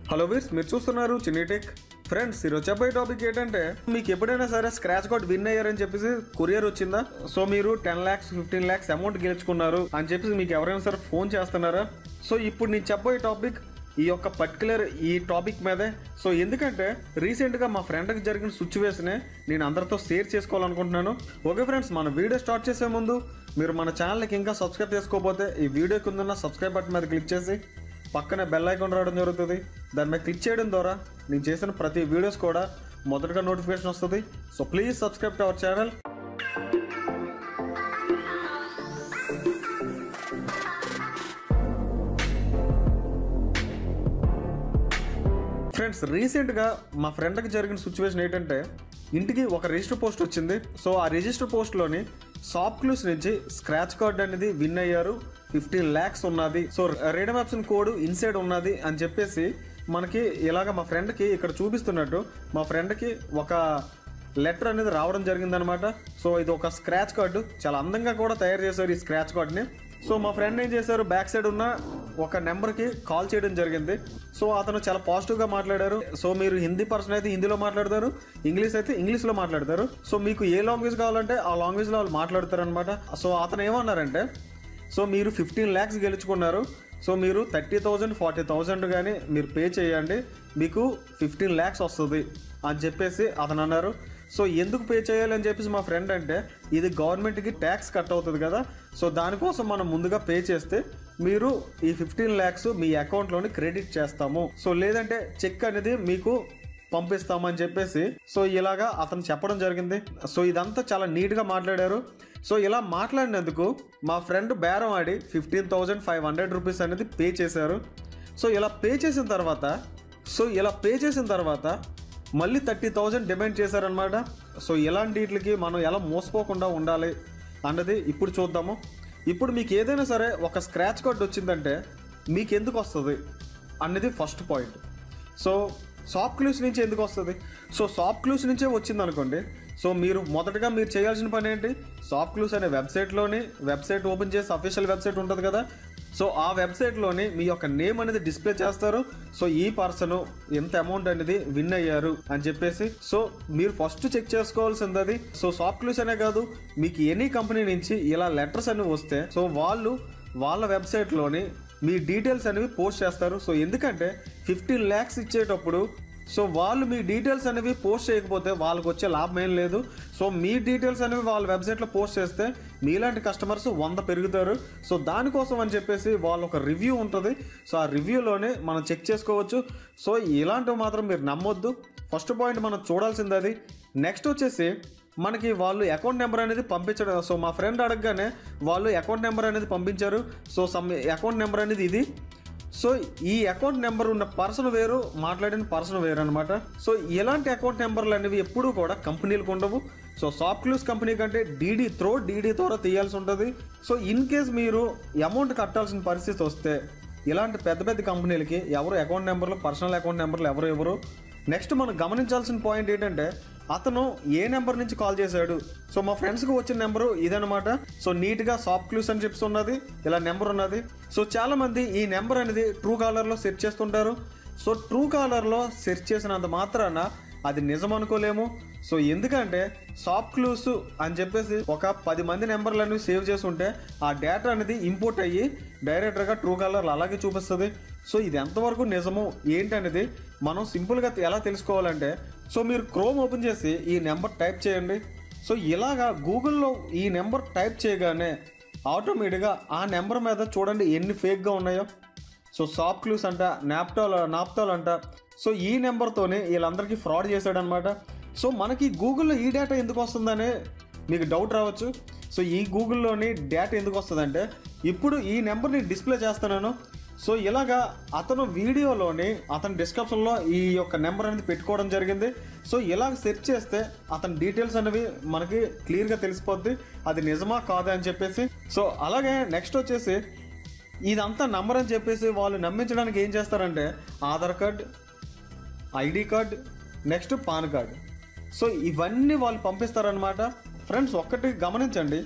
Hello వీర్స్, మీరు చూస్తున్నారు చిన్నీటెక్. Friends, ఈరోజు చెప్పే టాపిక్ ఏంటంటే, మీకు ఎప్పుడైనా సరే స్క్రాచ్ కార్డ్ విన్ అయ్యారని చెప్పేసి కొరియర్ వచ్చిందా? సో మీరు 10 lakhs 15 lakhs అమౌంట్ గెలుచుకున్నారు అని చెప్పేసి మీకు ఎవరైనా సరే ఫోన్ చేస్తున్నారా? సో ఇప్పుడు నేను చెప్పబోయే టాపిక్ ఈ యొక్క పర్టికులర్ ఈ టాపిక్ మీదే. సో ఎందుకంటే రీసెంట్గా మా ఫ్రెండ్కి జరిగిన సిచ్యువేషనే నేను అందరితో షేర్ చేసుకోవాలనుకుంటున్నాను. ఓకే ఫ్రెండ్స్, మన వీడియో స్టార్ట్ చేసే ముందు మీరు మన ఛానల్కి ఇంకా సబ్స్క్రైబ్ చేసుకోకపోతే ఈ వీడియో కింద సబ్స్క్రైబ్ బటన్ మీద క్లిక్ చేసి పక్కనే బెల్ ఐకాన్ రావడం జరుగుతుంది. దాని మీద క్లిక్ చేయడం ద్వారా నేను చేసిన ప్రతి వీడియోస్ కూడా మొదటగా నోటిఫికేషన్ వస్తుంది. So please subscribe to our channel. Friends, రీసెంట్గా మా ఫ్రెండ్కి జరిగిన సిచ్యువేషన్ ఏంటంటే, ఇంటికి ఒక రిజిస్టర్ పోస్ట్ వచ్చింది. సో ఆ రిజిస్టర్ పోస్ట్లోని షాప్క్లూస్ నుంచి స్క్రాచ్ కార్డ్ అనేది విన్ అయ్యారు, 15 lakhs ఉన్నది, so redeem option code inside ఉన్నది అని చెప్పేసి మనకి ఇలాగ మా ఫ్రెండ్కి ఇక్కడ చూపిస్తున్నట్టు మా ఫ్రెండ్కి ఒక లెటర్ అనేది రావడం జరిగిందనమాట. సో ఇది ఒక స్క్రాచ్ కార్డు, చాలా అందంగా కూడా తయారు చేశారు ఈ స్క్రాచ్ కార్డ్ని. సో మా ఫ్రెండ్ ఏం చేశారు, బ్యాక్ సైడ్ ఉన్న ఒక నెంబర్కి కాల్ చేయడం జరిగింది. సో అతను చాలా పాజిటివ్గా మాట్లాడారు. సో మీరు హిందీ పర్సన్ అయితే హిందీలో మాట్లాడతారు, ఇంగ్లీష్ అయితే ఇంగ్లీష్లో మాట్లాడతారు. సో మీకు ఏ లాంగ్వేజ్ కావాలంటే ఆ లాంగ్వేజ్లో వాళ్ళు మాట్లాడతారు అనమాట. సో అతను ఏమన్నారంటే, సో మీరు 15 lakhs గెలుచుకున్నారు, సో మీరు 30,000 40,000 కానీ మీరు పే చేయండి, మీకు 15 lakhs వస్తుంది అని చెప్పేసి అతను అన్నారు. సో ఎందుకు పే చేయాలి అని చెప్పేసి మా ఫ్రెండ్ అంటే, ఇది గవర్నమెంట్కి ట్యాక్స్ కట్ అవుతుంది కదా, సో దానికోసం మనం ముందుగా పే చేస్తే మీరు ఈ 15 lakhs మీ అకౌంట్లోని క్రెడిట్ చేస్తాము, సో లేదంటే చెక్ అనేది మీకు పంపిస్తామని చెప్పేసి సో ఇలాగా అతను చెప్పడం జరిగింది. సో ఇదంతా చాలా నీట్గా మాట్లాడారు. సో ఇలా మాట్లాడినందుకు మా ఫ్రెండ్ బేరం ఆడి 15,500 రూపీస్ అనేది పే చేశారు. సో ఇలా పే చేసిన తర్వాత మళ్ళీ 30,000 డిమాండ్ చేశారనమాట. సో ఇలాంటి వీటికి మనం ఎలా మోసపోకుండా ఉండాలి అన్నది ఇప్పుడు చూద్దాము. ఇప్పుడు మీకు ఏదైనా సరే ఒక స్క్రాచ్ కార్డ్ వచ్చిందంటే మీకు ఎందుకు వస్తుంది అన్నది ఫస్ట్ పాయింట్. సో షాప్క్లూస్ నుంచి ఎందుకు వస్తుంది? సో షాప్క్లూస్ నుంచే వచ్చింది అనుకోండి. సో మీరు మొదటగా మీరు చేయాల్సిన పని ఏంటి, షాప్క్లూస్ అనే వెబ్సైట్ ఓపెన్ చేసి అఫీషియల్ వెబ్సైట్ ఉంటుంది కదా, సో ఆ వెబ్సైట్లోని మీ యొక్క నేమ్ అనేది డిస్ప్లే చేస్తారు. సో ఈ పర్సన్ ఎంత అమౌంట్ అనేది విన్ అయ్యారు అని చెప్పేసి సో మీరు ఫస్ట్ చెక్ చేసుకోవాల్సింది అది. సో షాప్క్లూస్ అనే కాదు, మీకు ఎనీ కంపెనీ నుంచి ఇలా లెటర్స్ అనేవి వస్తే సో వాళ్ళు వాళ్ళ వెబ్సైట్లోని మీ డీటెయిల్స్ అనేవి పోస్ట్ చేస్తారు. సో ఎందుకంటే 15 lakhs ఇచ్చేటప్పుడు సో వాళ్ళు మీ డీటెయిల్స్ అనేవి పోస్ట్ చేయకపోతే వాళ్ళకి వచ్చే లాభం ఏం లేదు. సో మీ డీటెయిల్స్ అనేవి వాళ్ళ వెబ్సైట్లో పోస్ట్ చేస్తే మీలాంటి కస్టమర్స్ 100 పెరుగుతారు. సో దానికోసం అని చెప్పేసి వాళ్ళ ఒక రివ్యూ ఉంటుంది. సో ఆ రివ్యూలోనే మనం చెక్ చేసుకోవచ్చు. సో ఇలాంటివి మాత్రం మీరు నమ్మొద్దు. ఫస్ట్ పాయింట్ మనం చూడాల్సింది అది. నెక్స్ట్ వచ్చేసి మనకి వాళ్ళు అకౌంట్ నెంబర్ అనేది పంపించడం. సో మా ఫ్రెండ్ అడగగానే వాళ్ళు అకౌంట్ నెంబర్ అనేది పంపించారు. సో అకౌంట్ నెంబర్ అనేది ఇది. సో ఈ అకౌంట్ నెంబర్ ఉన్న పర్సన్ వేరు, మాట్లాడిన పర్సన్ వేరు అనమాట. సో ఇలాంటి అకౌంట్ నెంబర్లు అనేవి ఎప్పుడూ కూడా కంపెనీలకు ఉండవు. సో షాప్క్లూస్ కంపెనీ కంటే డీడీ ద్వారా తీయాల్సి ఉంటుంది. సో ఇన్ కేస్ మీరు అమౌంట్ కట్టాల్సిన పరిస్థితి వస్తే ఇలాంటి పెద్ద కంపెనీలకి ఎవరు అకౌంట్ నెంబర్లు, పర్సనల్ అకౌంట్ నెంబర్లు ఎవరు. నెక్స్ట్ మనం గమనించాల్సిన పాయింట్ ఏంటంటే, అతను ఏ నెంబర్ నుంచి కాల్ చేశాడు. సో మా ఫ్రెండ్స్కి వచ్చిన నెంబరు ఇదనమాట. సో నీట్గా షాప్క్లూస్ అని చెప్పి ఉన్నది, ఇలా నెంబర్ ఉన్నది. సో చాలామంది ఈ నెంబర్ అనేది ట్రూ కాలర్లో సెర్చ్ చేస్తుంటారు. సో ట్రూ కాలర్లో సెర్చ్ చేసినంత మాత్రాన అది నిజం అనుకోలేము. సో ఎందుకంటే షాప్క్లూస్ అని చెప్పేసి ఒక 10 మంది నెంబర్లు అనేవి సేవ్ చేసి ఉంటే ఆ డేటా అనేది ఇంపోర్ట్ అయ్యి డైరెక్ట్గా ట్రూ కాలర్లు అలాగే చూపిస్తుంది. సో ఇది ఎంతవరకు నిజము ఏంటనేది మనం సింపుల్గా ఎలా తెలుసుకోవాలంటే, సో మీరు క్రోమ్ ఓపెన్ చేసి ఈ నెంబర్ టైప్ చేయండి. సో ఇలాగా గూగుల్లో ఈ నెంబర్ టైప్ చేయగానే ఆటోమేటిక్గా ఆ నెంబర్ మీద చూడండి ఎన్ని ఫేక్గా ఉన్నాయో. సో షాప్క్లూస్ అంట, నాప్తాల్ అంట. సో ఈ నెంబర్తోనే వీళ్ళందరికీ ఫ్రాడ్ చేశాడనమాట. సో మనకి గూగుల్లో ఈ డేటా ఎందుకు వస్తుందనే మీకు డౌట్ రావచ్చు. సో ఈ గూగుల్లోని డేటా ఎందుకు వస్తుందంటే, ఇప్పుడు ఈ నెంబర్ని డిస్ప్లే చేస్తున్నాను. సో ఇలాగా అతను వీడియోలోని అతని డిస్క్రిప్షన్లో ఈ యొక్క నెంబర్ అనేది పెట్టుకోవడం జరిగింది. సో ఇలాగ సెర్చ్ చేస్తే అతని డీటెయిల్స్ అనేవి మనకి క్లియర్గా తెలిసిపోద్ది అది నిజమా కాదా అని చెప్పేసి. సో అలాగే నెక్స్ట్ వచ్చేసి ఇదంతా నంబర్ అని చెప్పేసి వాళ్ళు నమ్మించడానికి ఏం చేస్తారంటే, Aadhaar card, ID card, next PAN card, so ఇవన్నీ వాళ్ళు పంపిస్తారనమాట. ఫ్రెండ్స్, ఒక్కటి గమనించండి,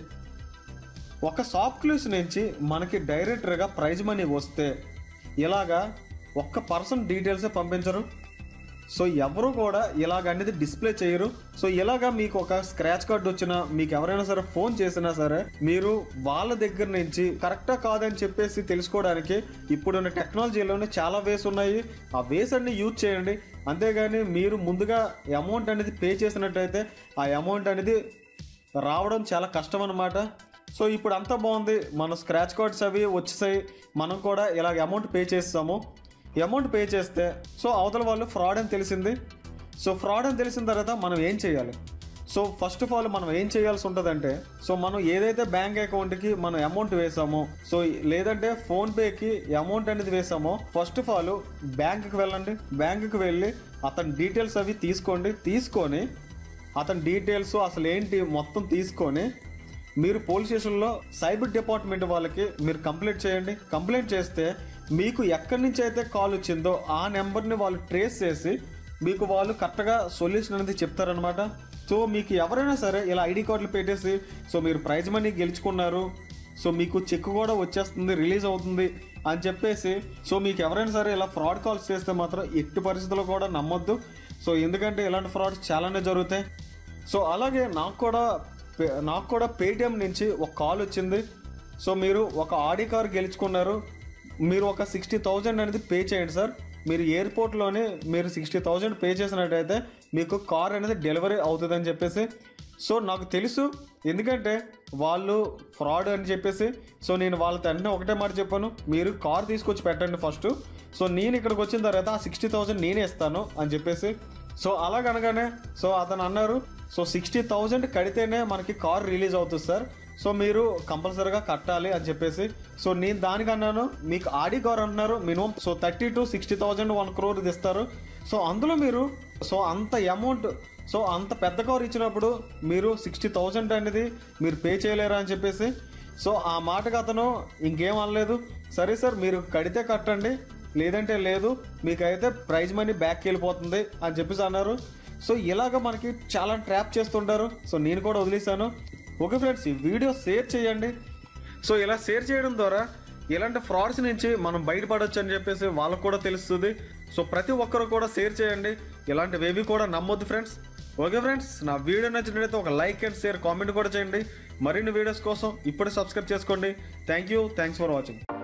ఒక షాప్క్లూస్ నుంచి మనకి డైరెక్ట్గా ప్రైజ్ మనీ వస్తే ఇలాగా ఒక్క పర్సన్ డీటెయిల్సే పంపించరు. సో ఎవరు కూడా ఇలాగ అనేది డిస్ప్లే చేయరు. సో ఇలాగా మీకు ఒక స్క్రాచ్ కార్డ్ వచ్చినా, మీకు ఎవరైనా సరే ఫోన్ చేసినా సరే, మీరు వాళ్ళ దగ్గర నుంచి కరెక్టా కాదని చెప్పేసి తెలుసుకోవడానికి ఇప్పుడున్న టెక్నాలజీలోనే చాలా వేస్ ఉన్నాయి. ఆ వేస్ అన్ని యూజ్ చేయండి. అంతేగాని మీరు ముందుగా అమౌంట్ అనేది పే చేసినట్టయితే ఆ అమౌంట్ అనేది రావడం చాలా కష్టం అన్నమాట. సో ఇప్పుడు అంతా బాగుంది, మన స్క్రాచ్ కార్డ్స్ అవి వచ్చేసాయి, మనం కూడా ఇలాగ అమౌంట్ పే చేస్తాము. అమౌంట్ పే చేస్తే సో అవతల వాళ్ళు ఫ్రాడ్ అని తెలిసింది. సో ఫ్రాడ్ అని తెలిసిన తర్వాత మనం ఏం చేయాలి? సో ఫస్ట్ ఆఫ్ ఆల్ మనం ఏం చేయాల్సి ఉంటుందంటే, సో మనం ఏదైతే బ్యాంక్ అకౌంట్కి మనం అమౌంట్ వేసామో, సో లేదంటే ఫోన్పేకి అమౌంట్ అనేది వేసామో, ఫస్ట్ ఆఫ్ ఆల్ బ్యాంకుకి వెళ్ళండి. బ్యాంకుకి వెళ్ళి అతని డీటెయిల్స్ అవి తీసుకొని అతని డీటెయిల్స్ అసలు ఏంటి మొత్తం తీసుకొని మీరు పోలీస్ స్టేషన్లో సైబర్ డిపార్ట్మెంట్ వాళ్ళకి మీరు కంప్లైంట్ చేయండి. కంప్లైంట్ చేస్తే మీకు ఎక్కడి నుంచి అయితే కాల్ వచ్చిందో ఆ నెంబర్ని వాళ్ళు ట్రేస్ చేసి మీకు వాళ్ళు కరెక్ట్గా సొల్యూషన్ అనేది చెప్తారనమాట. సో మీకు ఎవరైనా సరే ఇలా ఐడి కార్డులు పెట్టేసి సో మీరు ప్రైజ్ మనీ గెలుచుకున్నారు, సో మీకు చెక్ కూడా వచ్చేస్తుంది, రిలీజ్ అవుతుంది అని చెప్పేసి సో మీకు ఎవరైనా సరే ఇలా ఫ్రాడ్ కాల్స్ చేస్తే మాత్రం ఎట్టి పరిస్థితుల్లో కూడా నమ్మొద్దు. సో ఎందుకంటే ఇలాంటి ఫ్రాడ్స్ చాలానే జరుగుతాయి. సో అలాగే నాకు కూడా పేటిఎం నుంచి ఒక కాల్ వచ్చింది. సో మీరు ఒక ఆడి కార్ గెలుచుకున్నారు, మీరు ఒక 60,000 అనేది పే చేయండి సార్, మీరు ఎయిర్పోర్ట్లోనే మీరు 60,000 పే చేసినట్టయితే మీకు కార్ అనేది డెలివరీ అవుతుందని చెప్పేసి. సో నాకు తెలుసు, ఎందుకంటే వాళ్ళు ఫ్రాడ్ అని చెప్పేసి. సో నేను వాళ్ళతో వెంటనే ఒకటే మాట చెప్పాను, మీరు కార్ తీసుకొచ్చి పెట్టండి ఫస్ట్, సో నేను ఇక్కడికి వచ్చిన తర్వాత ఆ 60,000 నేనే ఇస్తాను అని చెప్పేసి. సో అలాగనగానే సో అతను అన్నారు, సో 60,000 కడితేనే మనకి కార్ రిలీజ్ అవుతుంది సార్, సో మీరు కంపల్సరీగా కట్టాలి అని చెప్పేసి. సో నేను దానికన్నాను, మీకు ఆడి కార్ అంటున్నారు, మినిమం సో 30 to 60,000 1 crore ఇస్తారు. సో అందులో మీరు సో అంత అమౌంట్, సో అంత పెద్ద కార్ ఇచ్చినప్పుడు మీరు 60,000 అనేది మీరు పే చేయలేరా అని చెప్పేసి. సో ఆ మాటకు అతను ఇంకేం అనలేదు, సరే సార్ మీరు కడితే కట్టండి, లేదంటే లేదు, మీకైతే ప్రైజ్ మనీ బ్యాక్కి వెళ్ళిపోతుంది అని చెప్పేసి అన్నారు. సో ఇలాగ మనకి చాలా ట్రాప్ చేస్తుంటారు. సో నేను కూడా వదిలేశాను. ఓకే ఫ్రెండ్స్, ఈ వీడియో షేర్ చేయండి. సో ఇలా షేర్ చేయడం ద్వారా ఇలాంటి ఫ్రాడ్స్ నుంచి మనం బయటపడవచ్చు అని చెప్పేసి వాళ్ళకు కూడా తెలుస్తుంది. సో ప్రతి ఒక్కరు కూడా షేర్ చేయండి, ఇలాంటివేవి కూడా నమ్మొద్దు ఫ్రెండ్స్. ఓకే ఫ్రెండ్స్, నా వీడియో నచ్చినట్లయితే ఒక లైక్ అండ్ షేర్ కామెంట్ కూడా చేయండి. మరిన్ని వీడియోస్ కోసం ఇప్పుడే సబ్స్క్రైబ్ చేసుకోండి. Thanks for watching.